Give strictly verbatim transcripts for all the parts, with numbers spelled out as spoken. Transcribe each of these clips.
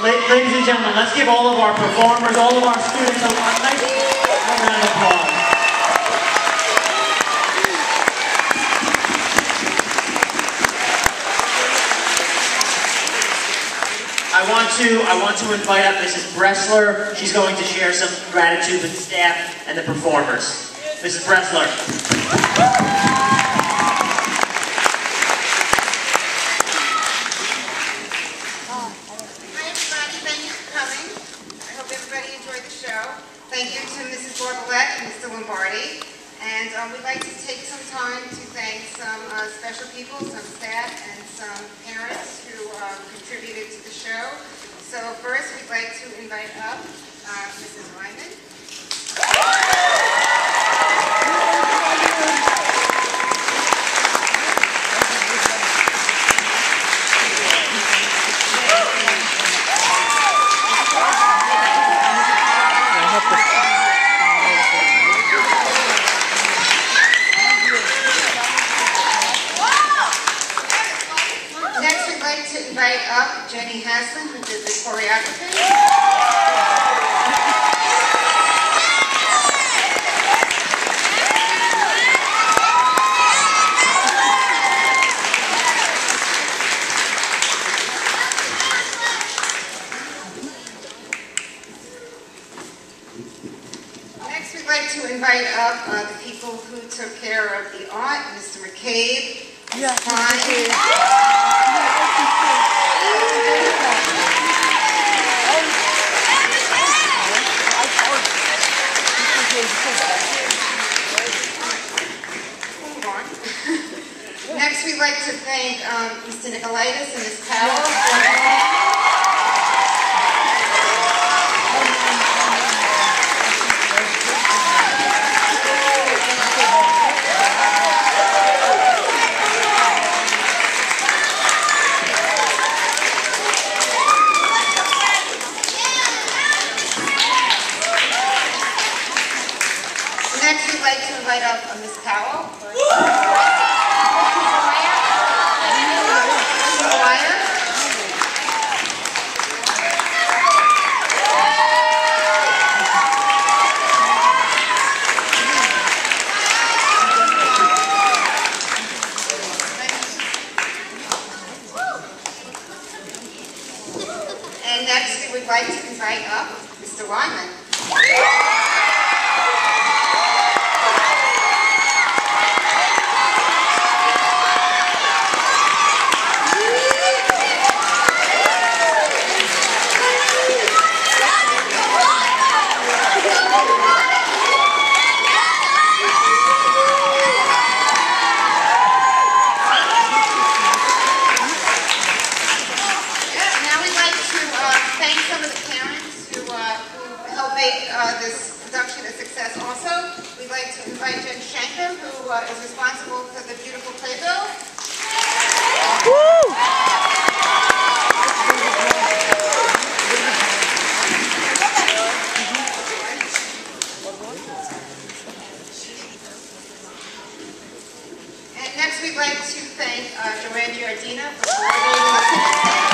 Ladies and gentlemen, let's give all of our performers, all of our students a nice round of applause. I want to, I want to invite up Missus Bressler. She's going to share some gratitude with the staff and the performers. Missus Bressler. Thank you to Missus Borbolette and Mister Lombardi. And um, we'd like to take some time to thank some uh, special people, some staff, and some parents who uh, contributed to the show. So first, we'd like to invite up uh, Missus Ryman. Invite up Jenny Haslin, who did the choreography. Next, we'd like to invite up uh, the people who took care of the art, Mister McCabe, Yeah, Next, we'd like to thank um, Mister Nicolaitis and Miz Powell. Next, we'd like to invite up uh, Miz Powell. And next, we would like to invite up Mister Lyman. Uh, this production a success also. We'd like to invite Jen Shanker, who uh, is responsible for the beautiful playbill. Woo! And next we'd like to thank uh, Joanne Giardina for coordinating the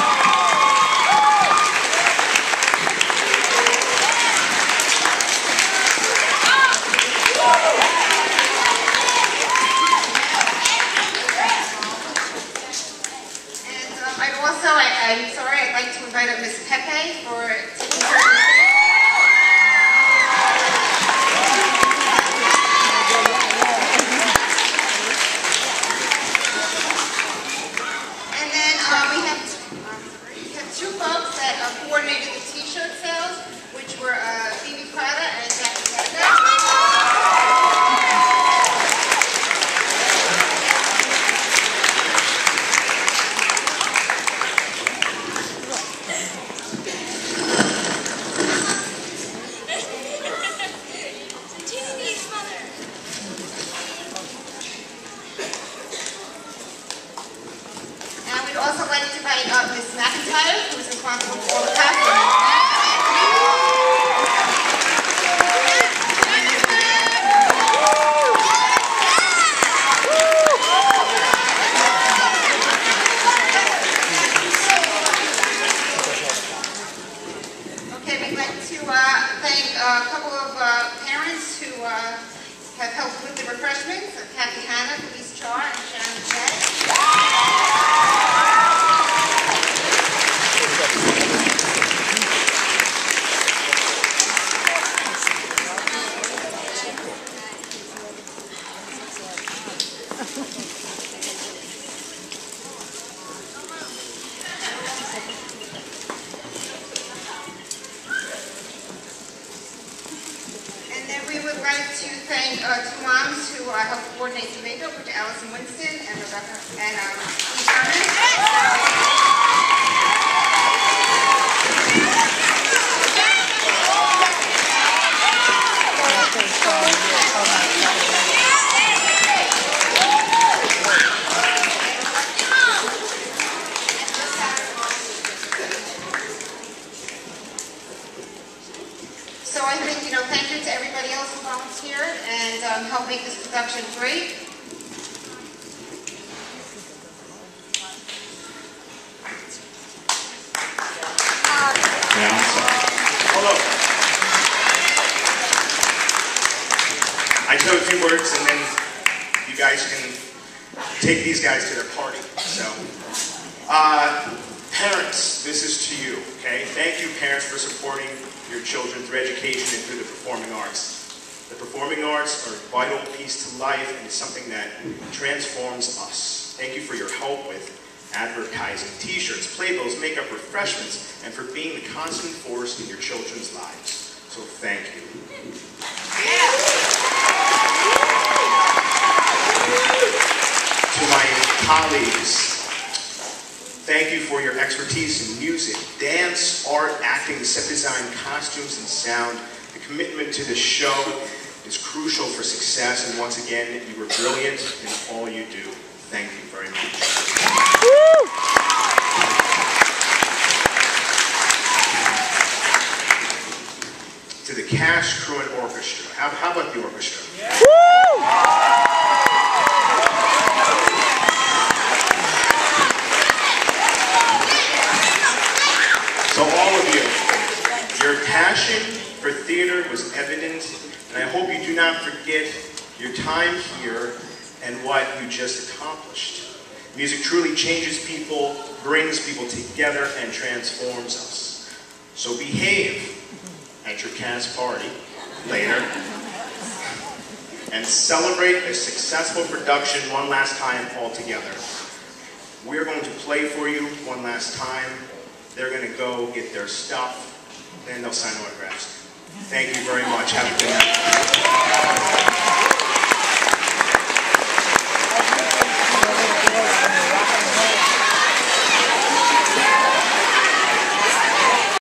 I'm sorry, I'd like to invite up Miz Pepe for taking care of the And then uh, we, have, um, we have two folks that uh, coordinated the t-shirt sales, which were uh, Phoebe Prada and Jackie Sender. I'd also like to invite up Miz McIntyre, who is responsible for all the costumes. uh, a couple of uh, parents who uh, have helped with the refreshments, uh, Kathy Hanna, Felice Char, and Sharon Jay. And then we would like to thank uh, two moms who uh, helped coordinate the makeup, which are Allison Winston and Rebecca and um, Lee Sherman. So I think, you know, thank you to everybody else who volunteered and um, helped make this production great. Yeah, I'm sorry. Hello. I say a few words and then you guys can take these guys to their party. So, uh, parents, this is to you, okay? Thank you, parents, for supporting your children through education and through the performing arts. The performing arts are a vital piece to life and it's something that transforms us. Thank you for your help with advertising, t-shirts, playbills, makeup, refreshments, and for being the constant force in your children's lives. So thank you. To my colleagues, thank you for your expertise in music, dance, art, acting, set design, costumes, and sound. The commitment to the show is crucial for success, and once again, you were brilliant in all you do. Thank you very much. To the cast, crew, and orchestra. How, how about the orchestra? So all of you, your passion for theater was evident, and I hope you do not forget your time here and what you just accomplished. Music truly changes people, brings people together, and transforms us. So behave at your cast party later and celebrate a successful production one last time all together. We're going to play for you one last time. They're going to go get their stuff, then they'll sign autographs. Thank you very much. Have a good night.